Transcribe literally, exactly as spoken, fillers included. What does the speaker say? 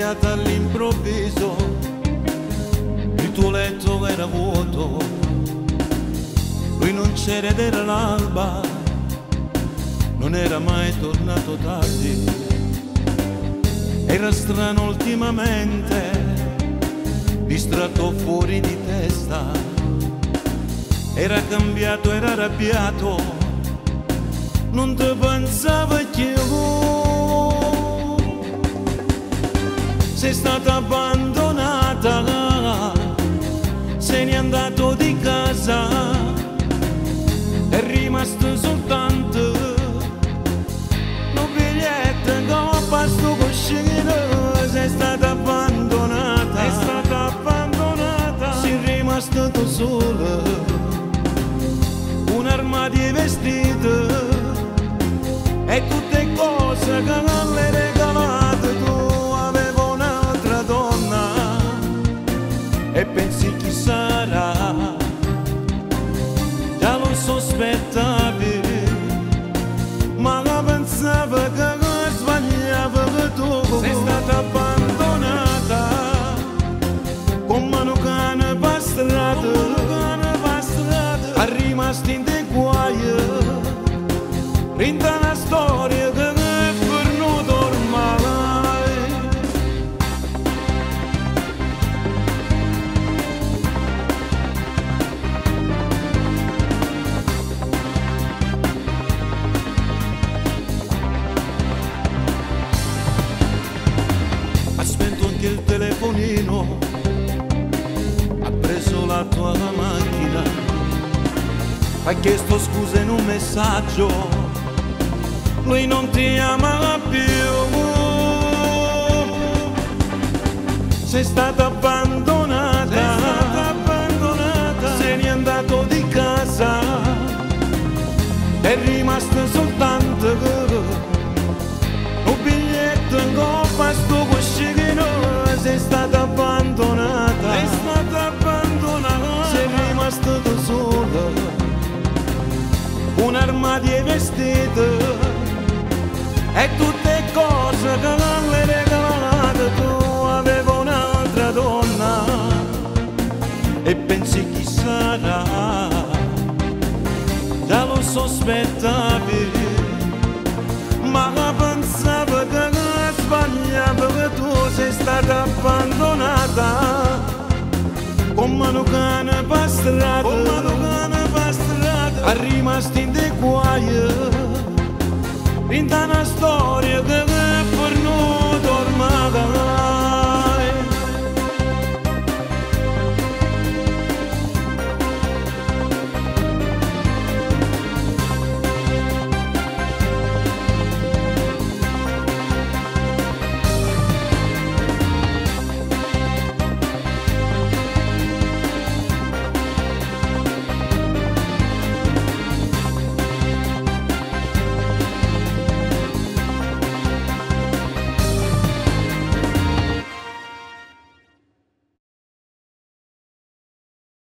svegliata all'improvviso, il tuo letto era vuoto, lui non c'era ed era l'alba, non era mai tornato tardi. Era strano ultimamente, distratto fuori di testa, era cambiato, era arrabbiato, non ti pensava più. Sei stata abbandonata, se n'è andato di casa, è rimasto soltanto un biglietto con pasto cuscino. Sei stata abbandonata, è stata abbandonata, sei rimasto tu sola, un armadio e vestito e tutte cose che non le regalate tu. Avevo un'altra donna e pensi chi sarà, già lo sospettavi, ma la pensava che sbagliava che tu. Sei stata abbandonata come un cane pastrato, è rimasto in te guai, rinda una storia che è venuta ormai. Ha spento anche il telefonino, ha preso la tua macchina, ha chiesto scusa in un messaggio, lui non ti ama più. Sei stata abbandonata, sei stata abbandonata, se n'è andato di casa, è rimasto soltanto un biglietto in coppa sto cuscino. Sei stata abbandonata, sei stata abbandonata, sei rimasto tu sola, un armadio e vestito e tutte cose che non le regalate tu. Avevo un'altra donna e pensi chi sarà, già lo sospettavi, ma pensavo che sbagliavo, che tu sei stata abbandonata come un cane pastrato, come un cane pastrato, è rimasto in te guai, in una storia che è venuta ormai.